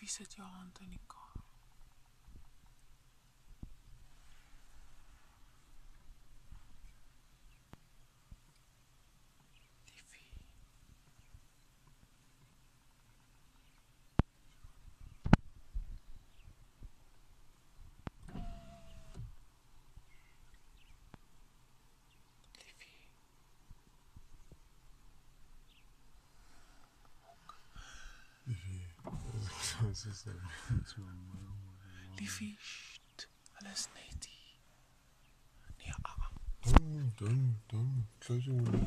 sit jou hand in die kar. Liefie. Liefie, sst, hulle is net hier. Nee, Don't. Close your window.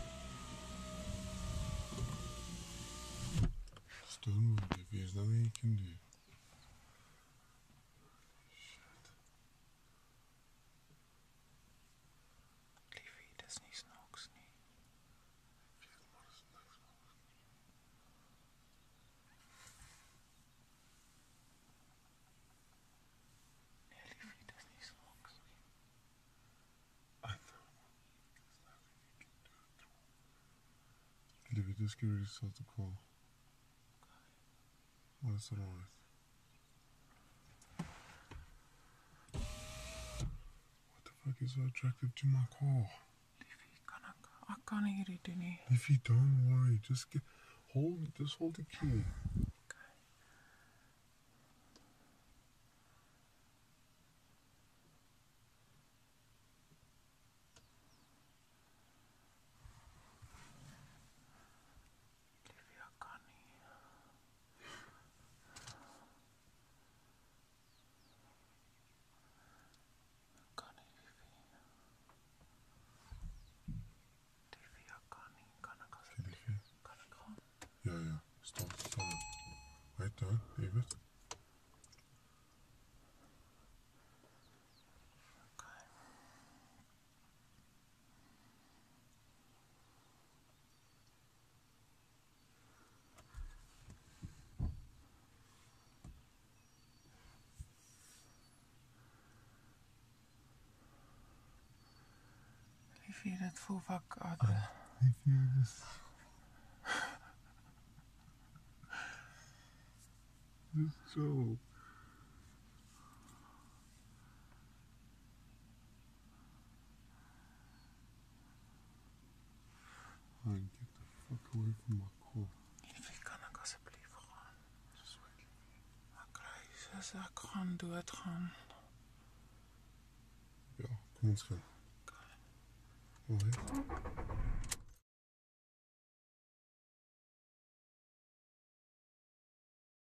Just don't move, Liefie. There's nothing you can do. Liefie, dis nie snaaks nie. Liefie, just get ready to start the call. Oh, that's alright. What the fuck is so attractive to my car? Liefie, ek kan nie hierdie doen nie. Liefie, don't worry. Just hold the key. Ja. Stop. Wait though, David. Liefie, dit voel of ek Liefie, dis so. Man, get the fuck away from my car. Liefie, kan ek asseblief gaan? Just wait, Liefie. Ek kry, soos ek gaan doodgaan. Ja, kom ons gaan. Alright.